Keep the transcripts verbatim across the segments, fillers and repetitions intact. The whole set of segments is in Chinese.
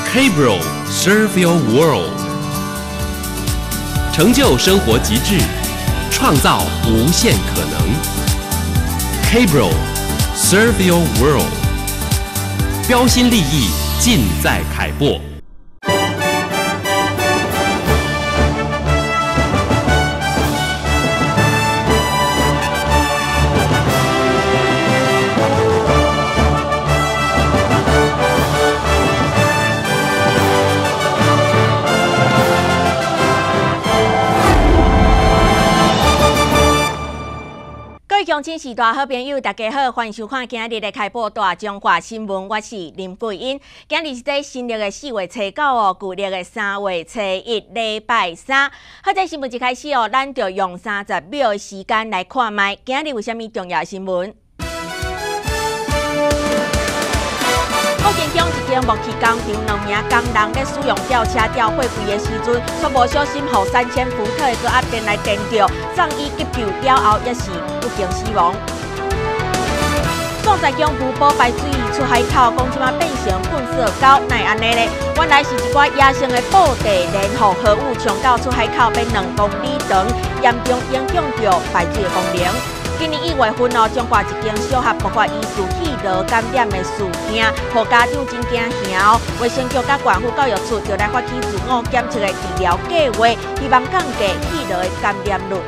K-Bro Serve Your World， 成就生活极致，创造无限可能。K-Bro Serve Your World， 标新立异，尽在凯擘。 乡亲是大好朋友，大家好，欢迎收看今日的开播大中华新闻，我是林桂英。今日是在新历的四月初九哦，旧历的三月初一，礼拜三。好，在新闻一开始哦，咱就用三十秒的时间来看卖今日有啥物重要新闻。福建乡一间木器工厂，两名工人在使用吊车吊货柜的时阵，却无小心互三千伏特的高压电来电到，送医急救了后，也是不幸死亡。宋在乡湖宝白水出海口，讲即马变成粪色狗，哪会安尼呢？原来是一寡野生的布地莲互河雾冲到出海口，变两公里长，严重影响到排水的功能。今年一月份哦，中国一间小学爆发疑似气流感染的事件，互家长真惊吓哦。卫生局甲县府教育处就来发起自我检测的治疗计划，希望降低气流的感染率。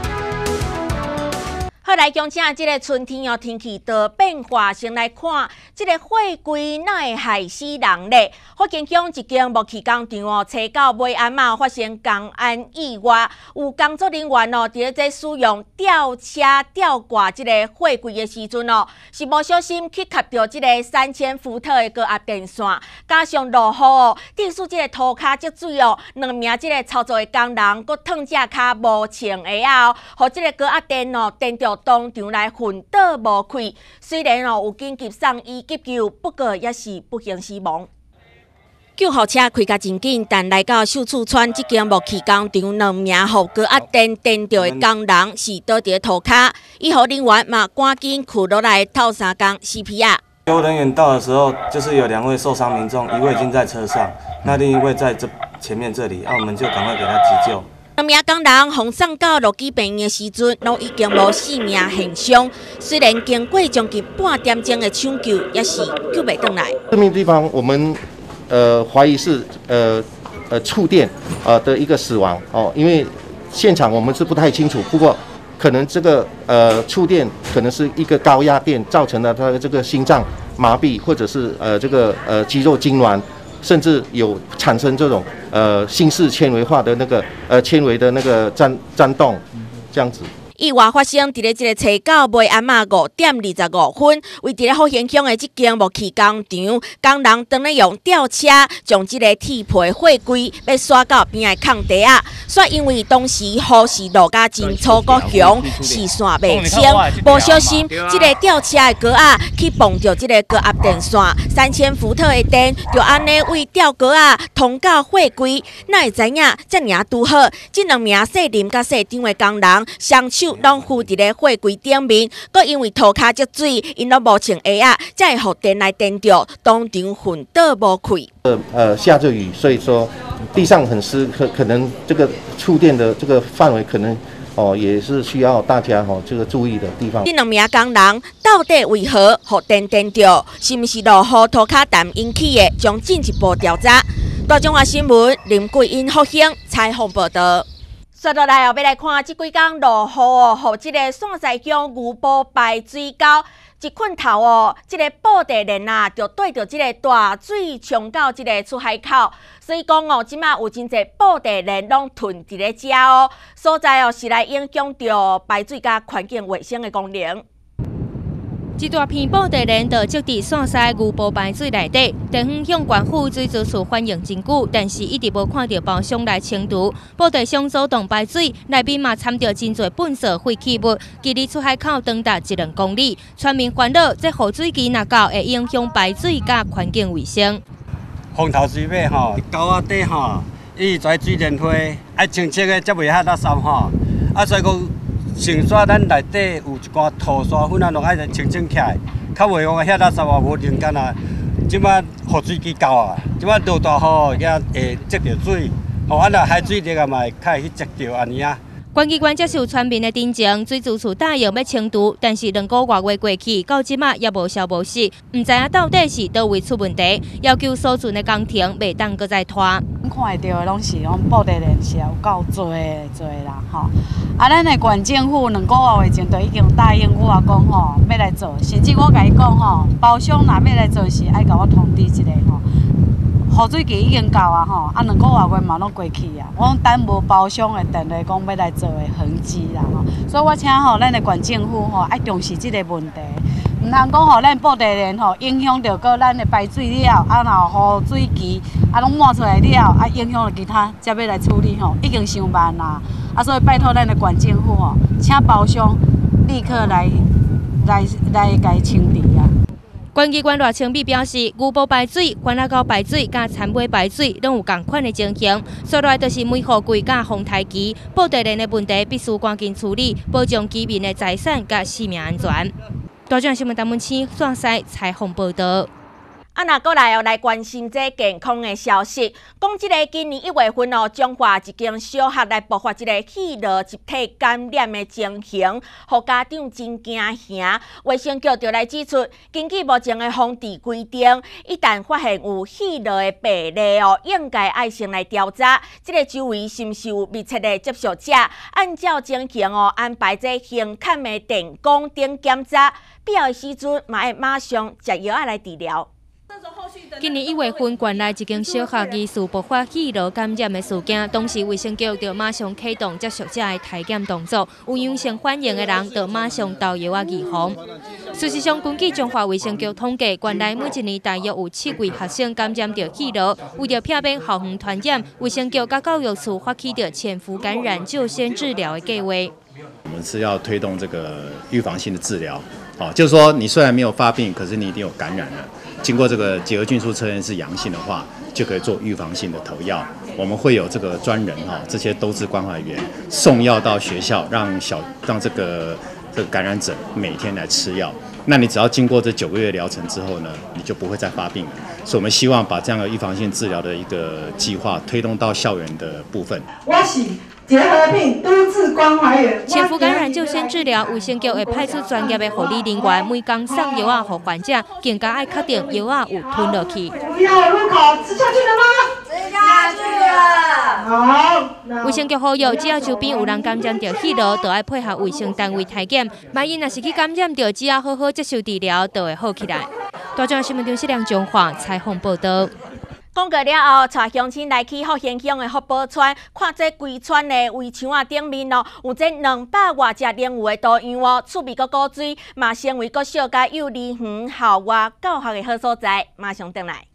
好，来讲正即个春天哦，天气的变化，先来看即个货柜哪会害死人咧？福建乡一间木器工厂哦，初九尾暗嘛发生工安意外，有工作人员哦，伫咧在使用吊车吊挂即个货柜的时阵哦，是无小心去卡到即个三千伏特的高压电线，加上落雨哦，致使即个涂骹积水哦，两名即个操作的工人，搁烫只骹无穿鞋哦，互即个高压电哦电到。当场来昏倒无开，虽然哦有紧急送医急救，不过也是不幸死亡。救护车开甲真紧，但来到秀厝村这间木器工厂，两名互高压电电到的工人是倒伫涂骹，医护人员嘛赶紧扶落来透三工 C P R。 救护人员到的时候，就是有两位受伤民众，一位已经在车上，那另一位在这前面这里，啊，我们就赶快给他急救。 两名工人奉送到落基病院的时阵，拢已经无性命现伤。虽然经过将近半点钟的抢救，也是救袂回来。 这名地方我们呃怀疑是呃呃触电呃的一个死亡哦，因为现场我们是不太清楚，不过可能这个呃触电可能是一个高压电造成了他的这个心脏麻痹，或者是呃这个呃肌肉痉挛。甚至有产生这种呃心室纤维化的那个呃纤维的那个颤颤动，这样子。 意外发生伫咧即个初九尾暗嘛五点二十五分，为伫咧福建乡的即间木器工厂，工人当咧用吊车将即个铁皮货柜要刷到边的空地啊，煞因为当时雨势落甲真粗个强，视线袂清，无小心即个吊车的高压去碰到即个高压电线，三千伏特的电就安尼为吊高压通到货柜，哪会知影遮尔拄好，即两名细林甲细长的工人双手。拢附伫咧货柜顶面，佮因为涂骹积水，因拢无穿鞋啊，才会互电来电到，当场昏倒无开。 呃呃，下着雨，所以说地上很湿，可可能这个触电的这个范围可能哦，也是需要大家哦这个注意的地方。 这两名工人到底为何互电电到？是毋是落雨涂骹淡引起的？将进一步调查。大中华新闻林桂英、福兴采访报道。接落来哦，要来看即几天落雨哦，互即个线西乡牛埔排水沟一困头哦，即、这个布地链啊，就对着即个大水冲到即个出海口，所以讲哦，即马有真侪布地链拢囤伫咧遮哦，所在哦是来影响到排水甲环境卫生的功能。 一大片布地链就积伫线西牛埔排水内底，地方向县府水资处反映真久，但是一直无看到包厢来清除。布地箱阻挡排水，内面嘛掺着真侪粪扫废弃物，距离出海口长达一两公里，村民烦恼这雨水期若到，会影响排水甲环境卫生。 风头水尾吼，沟仔底吼，伊跩水莲花，爱清澈的才袂遐垃圾吼，啊所以讲。先刷咱内底有一寡土沙粉啊，拢爱清清起来，较袂讲遐垃圾话无人间啊， 即摆雨水机够啊，即摆落大雨，遐会积着水，吼啊若海水热啊嘛会较会去积着安尼啊。 关机关接受村民的တင်情，水资处答应要清除，但是两个月过去，到即马也无消无息，唔知影到底是倒位出问题，要求所存的工程袂当搁再拖。 看会到的拢是讲布袋人是有够多多啦，吼。啊，咱的县政府两个月前就已经答应我讲吼，要来做，甚至我甲伊讲吼，包厢若要来做是爱甲我通知一下吼。雨水机已经到啊吼，啊两个月月嘛拢过去啊，我等无包厢的电话讲要来做的痕迹啦吼，所以我请吼咱的县政府吼爱重视这个问题，唔通讲吼咱布袋人吼影响到个咱的排水了，啊若雨水机啊拢满出来了，啊影响到其他才要来处理吼，已经伤慢啦，啊所以拜托咱的县政府吼，请包厢立刻来来来甲伊清理啊。 关机关热清比表示，牛埔排水、关仔沟排水、甲田尾排水拢有同款的情形，说来就是每户柜甲风台机，布袋人的问题必须赶紧处理，保障居民的财产甲生命安全。大众新闻陈文清线西采访报道。 啊，那过来哦，来关心这健康的消息。讲即个今年一月份哦，中华一间小学来爆发一个气热集体感染的情形，互家长真惊吓。卫生局就来指出，根据目前的防治规定，一旦发现有气热的病例哦，应该爱先来调查，即个周围是毋是有密切的接触者，按照情形哦安排这胸坎的电工等检查，必要的时阵嘛会马上食药啊来治疗。 今年一月份，原来一间小学疑似爆发气热感染的事件，当时卫生局就马上启动接触者的体检动作，有阳性反应的人就马上投药啊预防。事实上，根据中华卫生局统计，原来每一年大约有七位学生感染到气热，为了避免校园传染，卫生局甲教育处发起着潜伏感染就先治疗的计划。 我们是要推动这个预防性的治疗，哦，就是说你虽然没有发病，可是你一定有感染了。经过这个结核菌素测验是阳性的话，就可以做预防性的投药。我们会有这个专人哈，这些都是关怀员送药到学校，让小让这个这个感染者每天来吃药。那你只要经过这九个月疗程之后呢，你就不会再发病了。所以我们希望把这样的预防性治疗的一个计划推动到校园的部分。 我是结核病都市关怀员。 潜伏感染就先治疗，卫生局会派出专业的护理人员，每天送药啊给患者，更加爱确定药啊有吞落去。 不要入口，吃下去了吗？吃下去了。好。 卫生局呼吁，只要周边有人感染到气热，就要配合卫生单位体检。万一若是去感染到，只要好好接受治疗，就会好起来。大众新闻中心梁中华采访报道。 讲过了后，带乡亲来去福兴乡的福宝村，看这规村的围墙啊顶面哦，有这两百外只灵鱼的图样哦，趣味个古水，嘛成为个小家幼儿园校外教学的好所在。马上回来。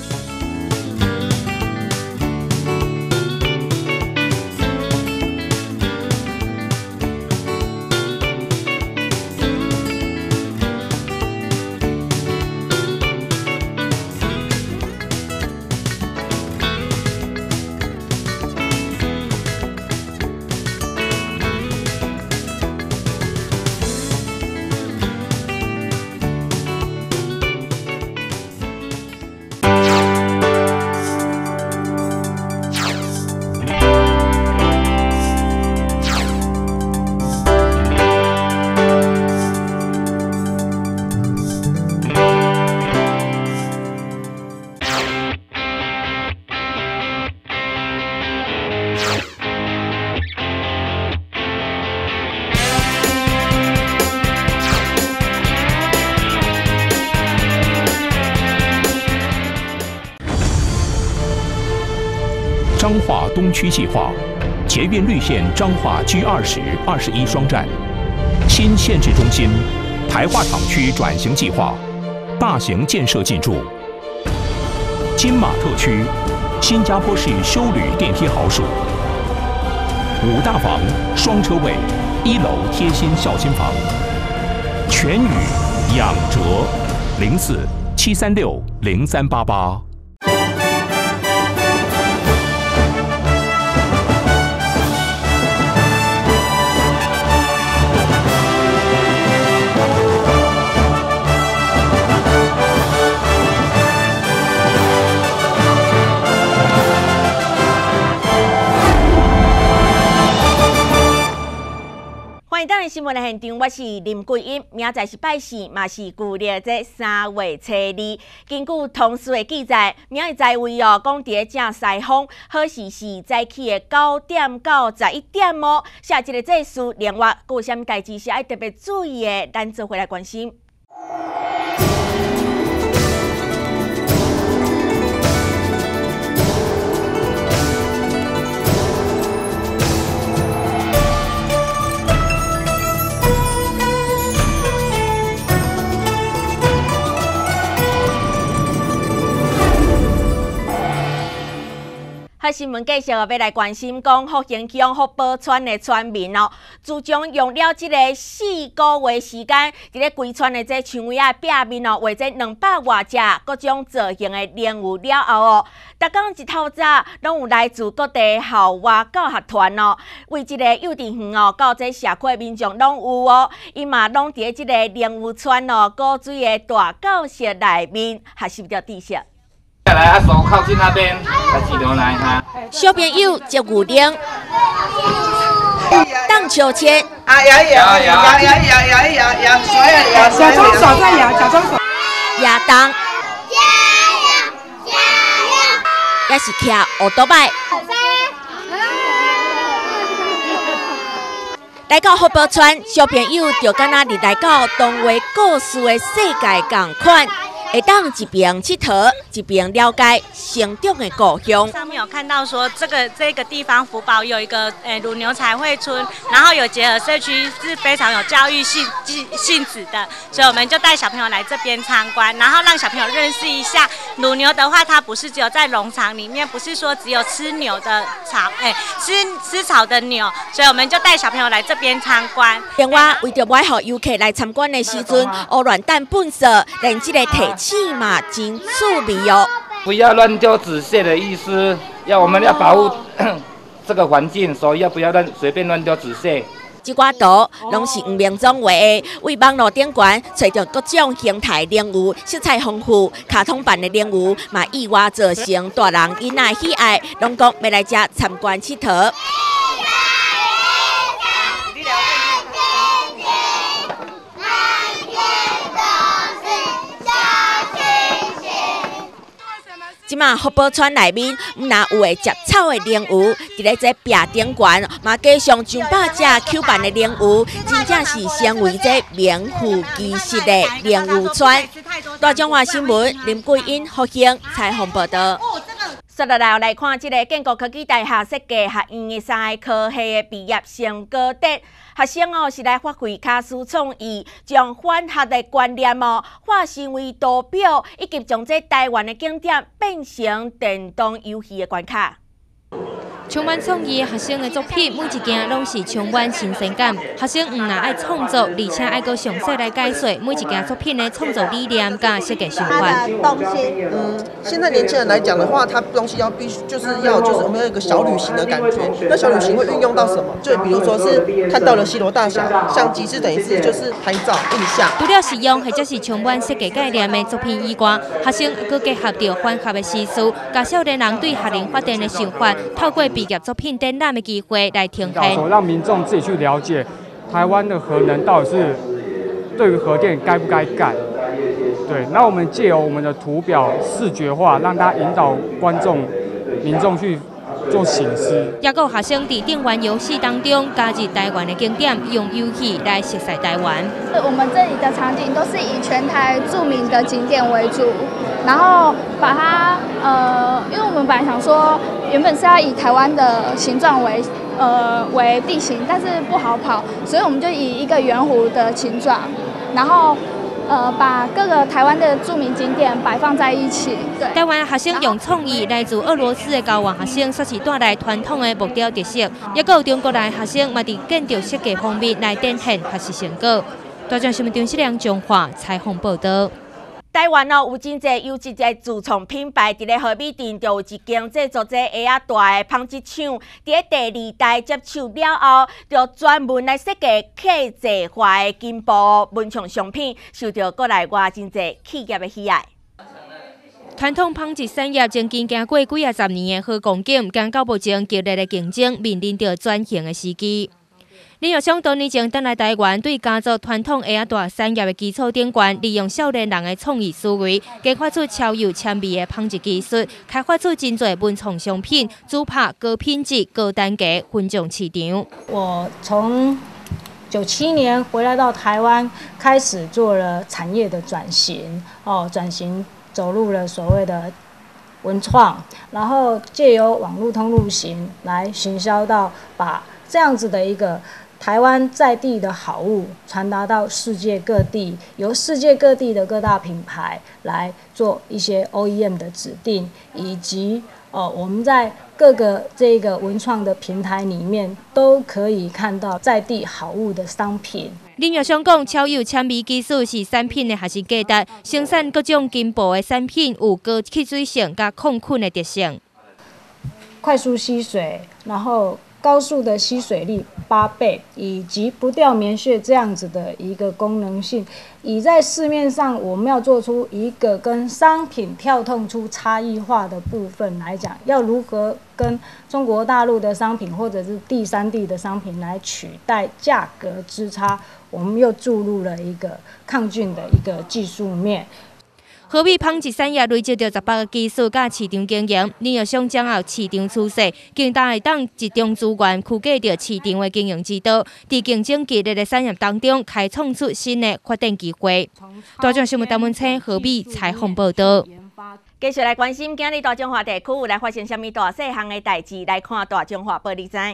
彰化东区计划，捷运绿线彰化 G 二十、二十一双站，新县治中心，台化厂区转型计划，大型建设进驻。金马特区，新加坡式休旅电梯好数，五大房双车位，一楼贴心小心房，全宇养哲零四七三六零三八八。 新闻的现场，我是林桂英。明仔是拜四，嘛是旧历这三月初二。根据同事的记载，明日在位哦，讲伫正西风，好时是早起的九点到十一点哦。下一个这事，另外佫有啥物代志是爱特别注意的，咱做回来关心。喺新闻继续要来关心，讲福建乡福宝村的村民哦，自从用了这个四个月时间，伫咧规村的这墙围啊壁面哦，画这两百外只各种造型的莲雾了后哦，逐天一透早拢有来自各地校外教学团哦，为这个幼稚园哦，到这社区的民众拢有哦，伊嘛拢伫这个莲雾村哦古水的大教室内面学习着知识。 下来啊，手靠近那边，来几流来哈。 小朋友接牛铃，荡秋千， 啊摇一摇，摇摇摇摇摇一摇，摇甩啊摇，假装耍在摇，假装耍。 亚当，也是骑奥多摆。来到福宝村，小朋友就敢若是来到童话故事的世界共款。会当一边佚佗，一边了解成长的故乡。 上面有看到说，这个这个地方福宝有一个诶乳牛彩绘村，然后有结合社区，是非常有教育性性质的，所以我们就带小朋友来这边参观，然后让小朋友认识一下乳牛的话，它不是只有在农场里面，不是说只有吃牛的草，诶吃吃草的牛，所以我们就带小朋友来这边参观。 另外，为着要让游客来参观的时阵，乌乱蛋本色，连这个提起嘛真趣味哦。 不要乱丢纸屑的意思，要我们要保护这个环境，所以要不要乱随便乱丢纸屑。 这挂图拢是黄明忠画的，为网络顶悬找到各种形态莲雾，色彩丰富，卡通版的莲雾嘛意外造成大人囡仔喜爱，拢讲要来这参观佚佗。即马福宝村内面，毋但有会食草的莲雾，伫咧这壁顶悬，嘛加上上百只 Q 版的莲雾，真正是成为这名副其实的莲雾村。大中华新闻林桂英、福兴采访报道。接落来来看，这个建国科技大学设计学院的三个科系的毕业成果展，学生哦是来发挥卡斯创意，将反核的观念哦化成为图表，以及将这台湾的景点变成电动游戏的关卡。 充满创意的学生的作品，每一件拢是充满新鲜感。学生唔但爱创作，而且爱个详细来解说每一件作品的创作理念甲设计想法。 东西，嗯，现在年轻人来讲的话，他东西要必须就是要就是我们要有一个小旅行的感觉。那小旅行会运用到什么？就比如说是看到了西罗大桥，相机是等于是就是拍照印象。 除了实用或者是充满设计概念的作品以外，学生还结合着反核的思思，甲少年人对核能发电的想法，透过毕业作品展览的机会来呈现， 让民众自己去了解台湾的核能到底是对于核电该不该干。对，那我们借由我们的图表视觉化，让大家引导观众、民众去做省思。 也有学生在电玩游戏当中加入台湾的景点，用游戏来熟悉台湾。 我们这里的场景都是以全台著名的景点为主，然后把它呃，因为我们本来想说，原本是要以台湾的形状为呃为地形，但是不好跑，所以我们就以一个圆弧的形状，然后。呃，把各个台湾的著名景点摆放在一起。对， 台湾学生用创意来自俄罗斯的交换学生，说是带来传统的木雕特色，也有中国来学生嘛伫建筑设计方面来展现学习成果。大众新闻中心梁中华采访报道。 台湾哦，有真侪优质的自创品牌，伫咧和美店就有一间制作这鞋仔大的纺织厂，伫咧第二代接手了后，就专门来设计客制化的金布文创商品，受到国内外真侪企业的喜爱。 传统纺织产业曾经经过几啊十年的好光景，刚到目前激烈的竞争面临着转型的时机。 林玉祥多年前登来台湾，对家族传统下大产业的基础顶悬，利用少年人的创意思维，研发出超有纤味的烹制技术，开发出真侪文创商品，主打高品质、高单价，分众市场。 我从九七年回来到台湾，开始做了产业的转型，哦，转型走入了所谓的文创，然后借由网络通路型来行销到把这样子的一个台湾在地的好物传达到世界各地，由世界各地的各大品牌来做一些 O E M 的指定，以及呃我们在各个这个文创的平台里面都可以看到在地好物的商品。 林玉祥讲，超有纤维技术是产品的核心价值，生产各种金箔的产品有高吸水性加抗菌的特性， 快速吸水，然后高速的吸水力八倍，以及不掉棉絮这样子的一个功能性，以在市面上我们要做出一个跟商品跳动出差异化的部分来讲，要如何跟中国大陆的商品或者是第三地的商品来取代价格之差，我们又注入了一个抗菌的一个技术面。 和美纺织产业累积着十八个技术甲市场经验，林玉祥掌握市场趋势，更大当集中资源，区隔着市场的经营之道，在竞争激烈的产业当中，开创出新的发展机会。大众新闻台湾请和美采访报道。 继续来关心今日大中华地区有来发生什么大细项的代志，来看大中华报你知。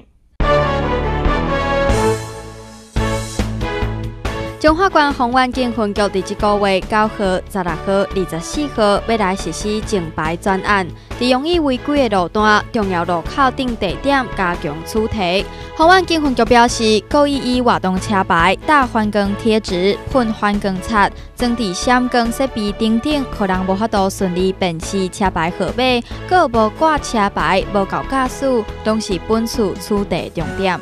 中华关宏远警分局伫即个月九号、十六号、二十四号要来实施净牌专案，伫容易违规的路段、重要路口等地点加强处理。宏远警分局表示，故意以活动车牌、打反光贴纸、喷反光擦、装置闪光设备等等，可人无法度顺利辨识车牌号码，搁无挂车牌、无够驾驶，拢是本次处理重点。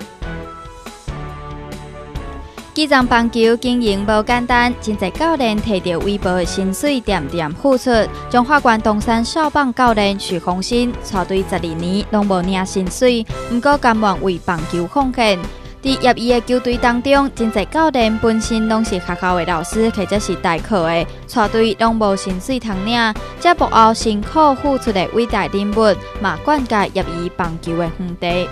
基层棒球经营无简单，真侪教练摕着微薄的薪水，点点付出。中华关东山少棒教练许宏新，带队十二年拢无领薪水，毋过甘愿为棒球奉献。伫业余的球队当中，真侪教练本身拢是学校的老师或者是代课的，带队拢无薪水通领，这幕后辛苦付出的伟大人物，嘛灌溉业余棒球的园地。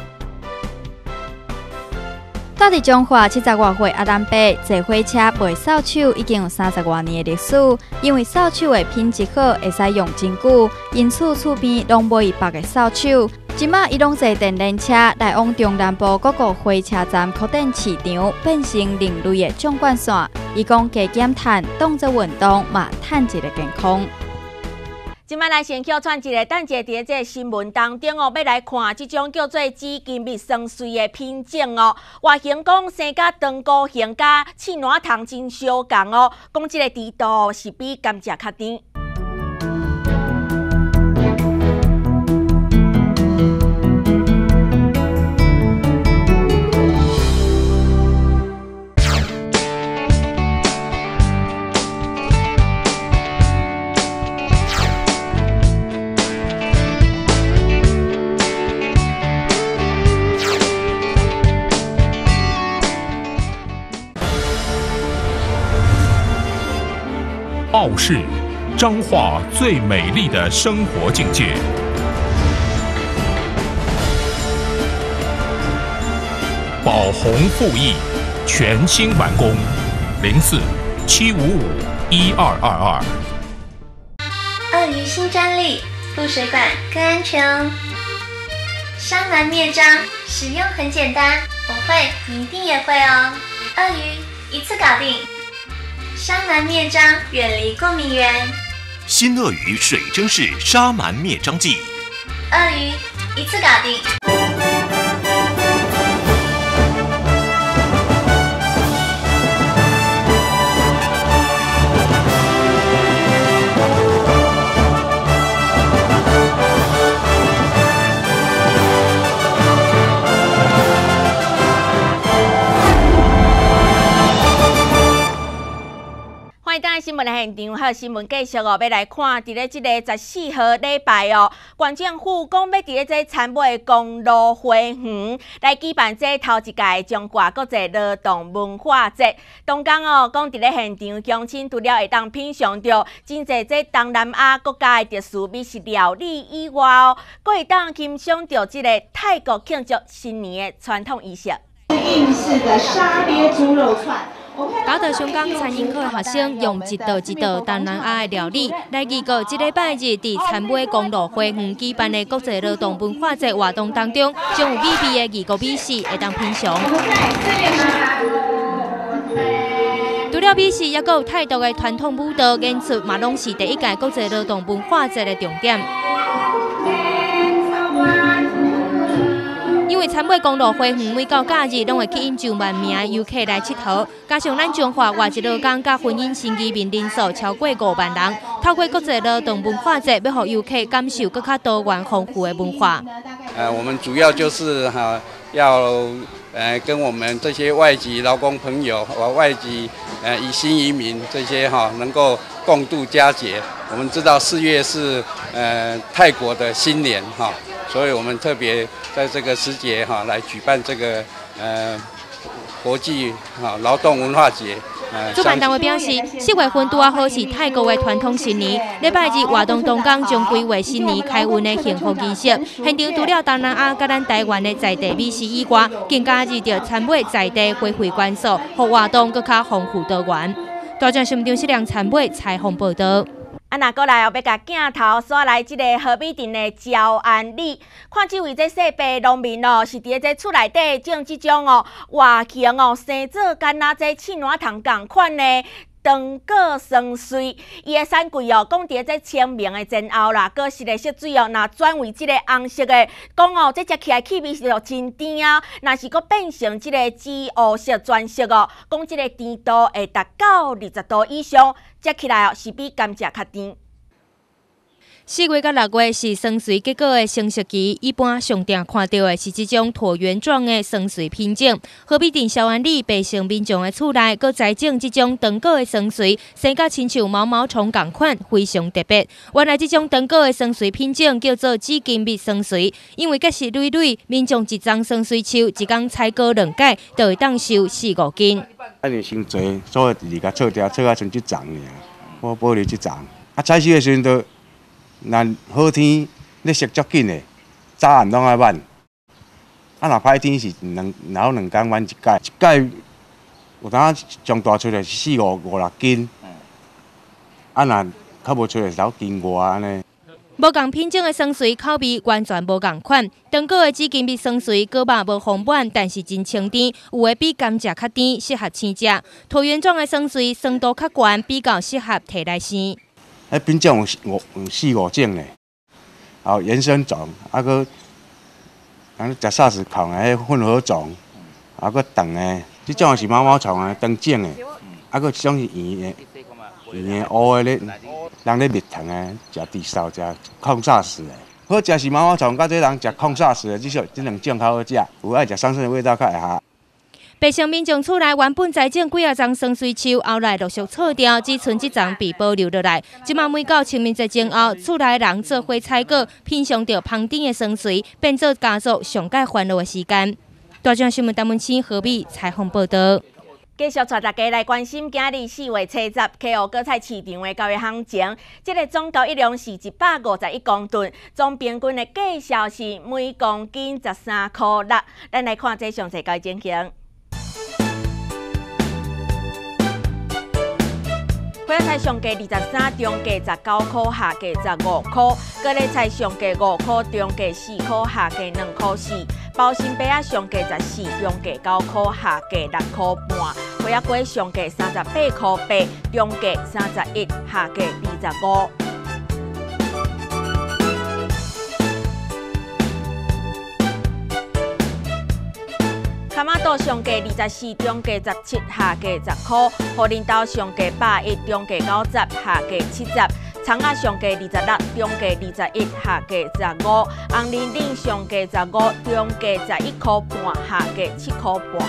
到伫中华七十外岁阿南伯坐火车卖扫帚已经有三十多年的历史，因为扫帚的品质好，会使用真久，因此厝边拢买一百个扫帚。即马伊拢坐电联车来往中南部各个火车站扩展市场，变成另类的纵贯线。伊讲加减碳，当作运动嘛，趁一个健康。 今摆来先叫串一个，等者伫这个新闻当中哦，要来看这种叫做紫金蜜霜水的品种哦。外形讲生甲长高形甲刺卵糖真相共哦，讲这个甜度是比甘蔗较甜。 傲视彰化最美丽的生活境界。宝鸿富益全新完工，零四七五五一二二二。 鳄鱼新专利，入水管更安全哦。沙蛮灭蟑使用很简单，我会，你一定也会哦。鳄鱼一次搞定。沙蛮灭蟑，远离过敏源。 新鳄鱼水蒸式沙蛮灭蟑剂， 鳄鱼一次搞定。 欢迎大家新闻来现场还有新闻继续哦，要来看伫咧即个十四号礼拜哦，县政府讲要伫咧这参尾公路花园来举办这头一届中华国际劳动文化节。东港哦，讲伫咧现场乡亲除了会当品尝到真侪这东南亚国家的特殊美食料理以外哦，佫会当欣赏到即个泰国庆祝新年的传统仪式。 印式的沙爹猪肉串。 高德香港餐饮科的学生用一道一道东南亚的料理来预告这礼拜日伫参尾公路花园举办的国际劳动文化节活动当中，将有美味的异国美食会当品尝。除了美食，也有泰国的传统舞蹈演出，嘛拢是第一届国际劳动文化节的重点。因为参尾公路花园每到假日，拢会吸引上万名游客来佚佗，加上咱中华活一劳工甲婚姻新移民人数超过五万人，透过国际劳动文化节，要让游客感受更加多元丰富的文化。 呃，我们主要就是哈、啊、要呃跟我们这些外籍劳工朋友和外籍呃以新移民这些哈、啊、能够共度佳节。我们知道四月是呃泰国的新年哈。啊所以我们特别在这个时节哈来举办这个呃国际哈劳动文化节。 主办单位表示，四月份拄啊好是泰国的传统新年，礼拜日活动东港将规划新年开运的幸福仪式。现场除了东南亚甲咱台湾的在地美食以外，更加入着参尾在地花卉元素，互活动更加丰富多元。大江新闻张适良参尾采访报道。 啊，那过来后要甲镜头刷来即个河滨镇的礁安里，看即位这细白农民哦，是伫咧这厝内底种即种哦活芹哦，生做干那这刺软糖共款呢。长果酸水，伊的产季哦，讲伫这清明的前后啦，果实的色水哦，若转为即个红色的，讲哦，这食起来气味是就真甜啊。若是佫变成即个紫乌色转色哦，讲即个甜度会达到二十度以上，食起来哦是比甘蔗较甜。 四月到六月是酸水结果的成熟期，一般上常看到的是这种椭圆状的酸水品种。河滨镇礁安里百姓民众的厝内，佮栽种这种长果的酸水，生甲亲像毛毛虫共款，非常特别。原来这种长果的酸水品种叫做紫金蜜酸水，因为结实蕊蕊，民众一张酸水树，一工采果两解，就会当收四五斤。 啊，你伤济，所以二甲错掉，错啊剩一丛尔，我保留一丛。啊，采收的时阵都。若好天，你熟足紧的，早暗拢爱挽。啊，若歹天是两，然后两工挽一届，一届有当上大出来是四五五六斤，啊，若较无出来是斗斤外安尼。 无共品种的酸水口味完全无共款，长果的紫金蜜酸水果肉无丰满，但是真清甜，有诶比甘蔗较甜，适合生食。椭圆状的酸水酸度较悬，比较适合摕来生。 迄品种有五有四五种嘞，后延伸种，啊个，咱食砂石控的迄混合种，啊个长的，即种是毛毛虫的长种的，啊个即种是圆的，圆的乌的咧，人咧蜜糖的，食地梢食抗砂石的，好食是毛毛虫，甲这人食抗砂石的，即种即两种较好食，有爱食桑葚的味道较会合。 北乡民众厝内原本栽种几啊丛酸水树，后来陆续错掉，只剩一丛被保留落来。即马每到清明节前后，厝内人做伙采果，品尝到香甜的酸水，变做家族上界欢乐的时间。大江新闻陈文清何必采访报道。 继续带大家来关心今日四月初十溪湖果菜市场的交易行情。这个总交易量是一百五十一公吨，总平均的价销是每公斤十三块六。咱来看这详细交易情形。花菜上价二十三，中价十九块，下价十五块；高丽菜上价五块，中价四块，下价两块四；包心白啊上价十四，中价九块，下价六块半；花啊粿上价三十八块八，中价三十一，下价二十五。卡马豆上价二十四，中价十七，下价十块；茯苓豆上价百一，中价九十，下价七十；葱仔上价二十六，中价二十一，下价十五；红莲仁上价十五，中价十一块半，下价七块半。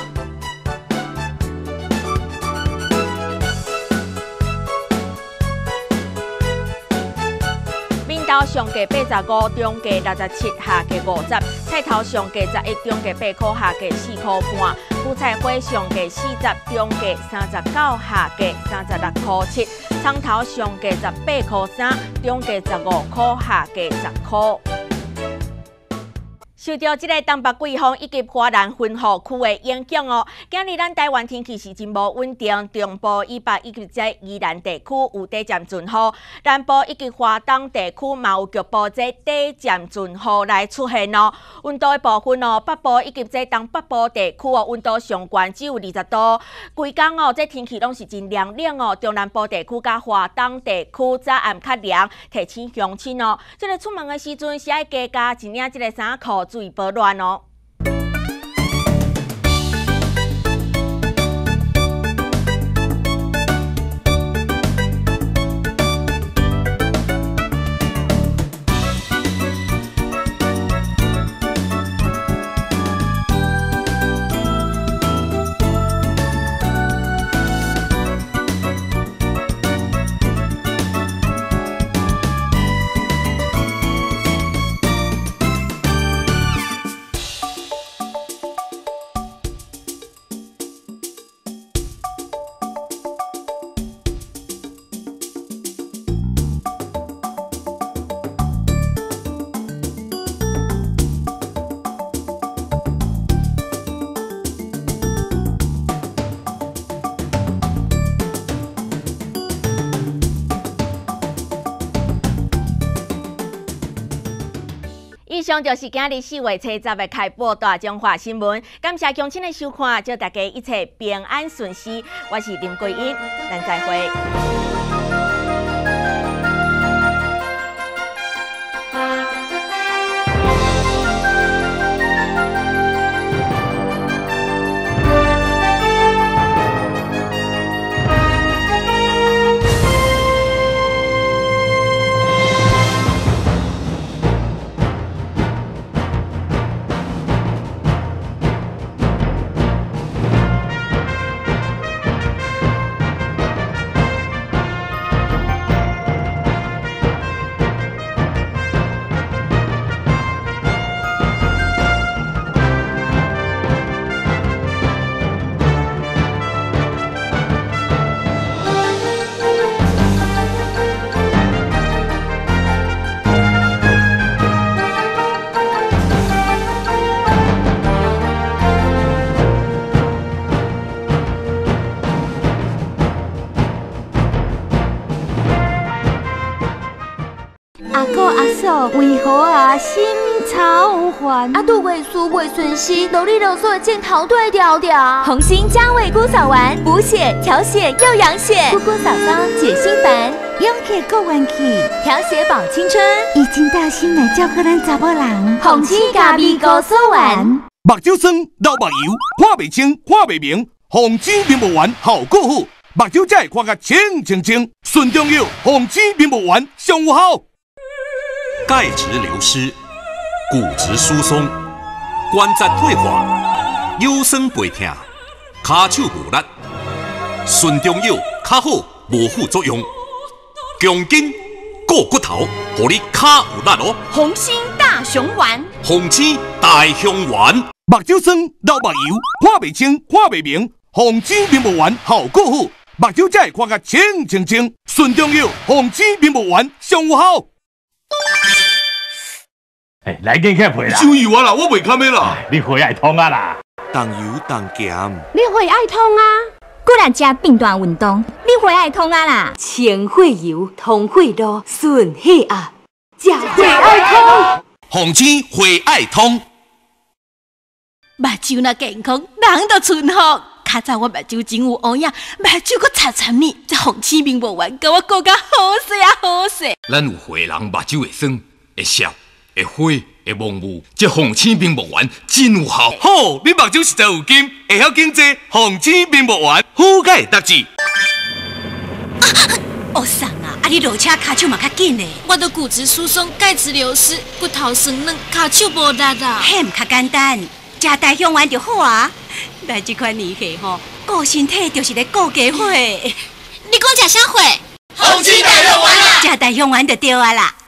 豆上价八十五，中价六十七，下价五十。菜头上价十一，中价八块，下价四块半。韭菜花上价四十，中价三十九，下价三十六块七。葱头上价十八块三，中价十五块，下价十块。受到这个东北季风以及华南云雨区的影响哦，今日咱台湾天气是真无稳定，中部以北以及在宜兰地区有短暂阵雨，南部以及华东地区嘛有局部在短暂阵雨来出现哦。温度的部分哦，北部以及在东北部地区哦，温度上悬只有二十度，规天哦，这天气拢是真凉凉哦。中南部地区甲华东地区早暗较凉，提醒乡亲哦，这个出门的时阵是爱加加一领这个衫裤。注意保暖哦。以上就是今日四月初十的开播大中华新闻，感谢乡亲的收看，祝大家一切平安顺遂。我是林桂英，咱再会。 为何啊心操烦？啊，拄袂输袂顺时，啰里啰嗦的镜头对调调。红心加味姑嫂丸，补血、调血又养血，姑姑嫂嫂解心烦，养血够元气，调血保青春，已经到心来照顾咱查某人。红心加味姑嫂丸， 目睭酸、流目油、看袂清、看袂明，红星面膜丸效果好，目睭才会看甲清清清。顺中药，红星面膜丸上有效。 钙质流失、骨质疏松、关节退化、腰酸背痛、骹手无力，顺中药较好，无副作用，强筋固骨头，互你骹有力哦。 红星大熊丸， 红星大熊丸， 目睭酸、流目油、看袂清、看袂明，红星面膜丸效果好，目睭才会看甲清清清。顺中药，红星面膜丸上有效。 哎，来紧去配啦！ 收油啊啦，我袂堪的啦。 你血爱通啊啦！ 重油重咸。 你血爱通啊！固然加并段运动，你血爱通啊啦！清血油，通血路，顺血压，加血爱通。 红星血爱通。 目睭若健康，人就顺福。较早我目睭真有乌影，目睭搁擦擦呢，这红星面膜丸，甲我顾甲好势啊好势。 咱有血人目睭会酸、会涩、会花、会蒙雾，这红星面膜丸真有效。好，你目睭实在有金，会晓经济，红星面膜丸好解得志。 哦送啊！啊你落车骹手嘛较紧嘞，我都骨质疏松、钙质流失、骨头酸软、骹手无力啊。嘿，唔较简单，食大胸丸就好啊。来这款年纪吼，顾身体就是咧顾家伙。你讲食啥货？ 红星大胸丸啊！ 食大胸丸就对啊啦。